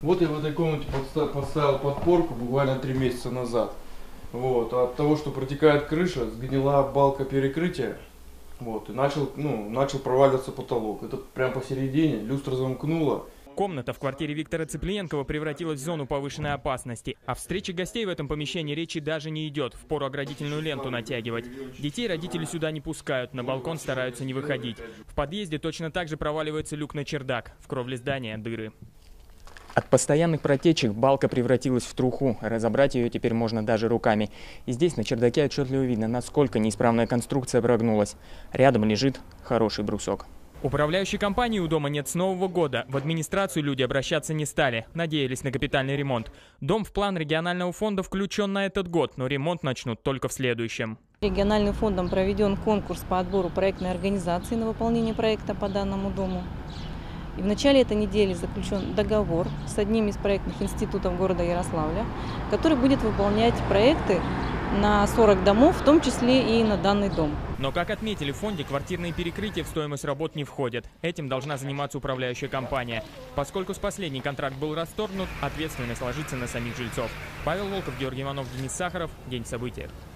Вот я в этой комнате поставил подпорку буквально 3 месяца назад. Вот. А от того, что протекает крыша, сгнила балка перекрытия. Вот. И начал проваливаться потолок. Это прям посередине, люстра замкнула. Комната в квартире Виктора Цыпленкова превратилась в зону повышенной опасности. О встрече гостей в этом помещении речи даже не идет. Впору оградительную ленту натягивать. Детей родители сюда не пускают, на балкон стараются не выходить. В подъезде точно так же проваливается люк на чердак. В кровле здания дыры. От постоянных протечек балка превратилась в труху. Разобрать ее теперь можно даже руками. И здесь на чердаке отчетливо видно, насколько неисправная конструкция прогнулась. Рядом лежит хороший брусок. Управляющей компании у дома нет с Нового года. В администрацию люди обращаться не стали. Надеялись на капитальный ремонт. Дом в план регионального фонда включен на этот год, но ремонт начнут только в следующем. Региональным фондом проведен конкурс по отбору проектной организации на выполнение проекта по данному дому. И в начале этой недели заключен договор с одним из проектных институтов города Ярославля, который будет выполнять проекты на 40 домов, в том числе и на данный дом. Но, как отметили в фонде, квартирные перекрытия в стоимость работ не входят. Этим должна заниматься управляющая компания. Поскольку с последний контракт был расторгнут, ответственность ложится на самих жильцов. Павел Волков, Георгий Иванов, Денис Сахаров. День в событиях.